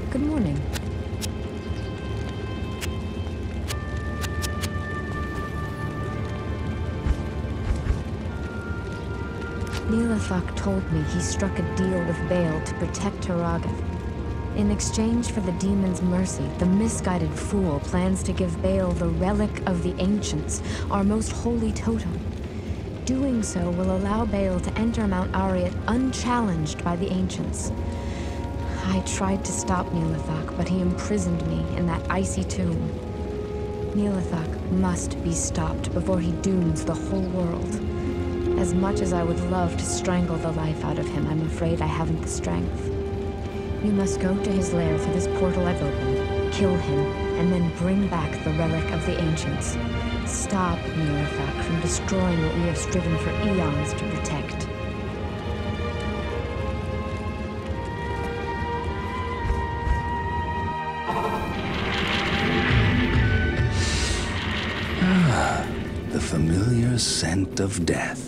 Good morning. Neelathak told me he struck a deal with Baal to protect Harrogath. In exchange for the demon's mercy, the misguided fool plans to give Baal the relic of the ancients, our most holy totem. Doing so will allow Baal to enter Mount Arreat unchallenged by the ancients. I tried to stop Neelathak, but he imprisoned me in that icy tomb. Neelathak must be stopped before he dooms the whole world. As much as I would love to strangle the life out of him, I'm afraid I haven't the strength. You must go to his lair through this portal I've opened, kill him, and then bring back the relic of the ancients. Stop Neelathak from destroying what we have striven for eons to protect. The familiar scent of death.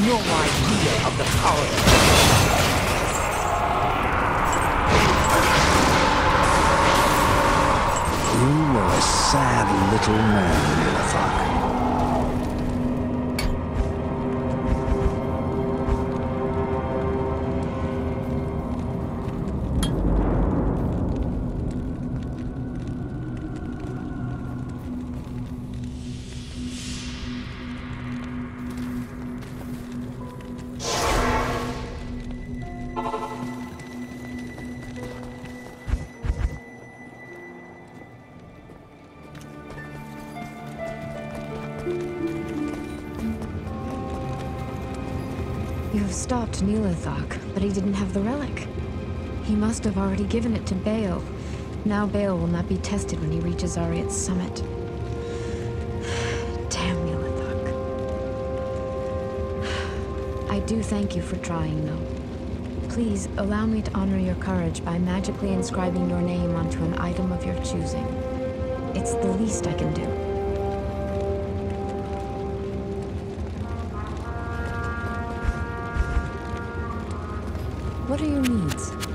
no idea of the power. You were a sad little man, Nilithok. You have stopped Nilithok, but he didn't have the relic. He must have already given it to Baal. Now Baal will not be tested when he reaches Ariat's summit. Damn Nilithok. I do thank you for trying, though. Please, allow me to honor your courage by magically inscribing your name onto an item of your choosing. It's the least I can do. What are your needs?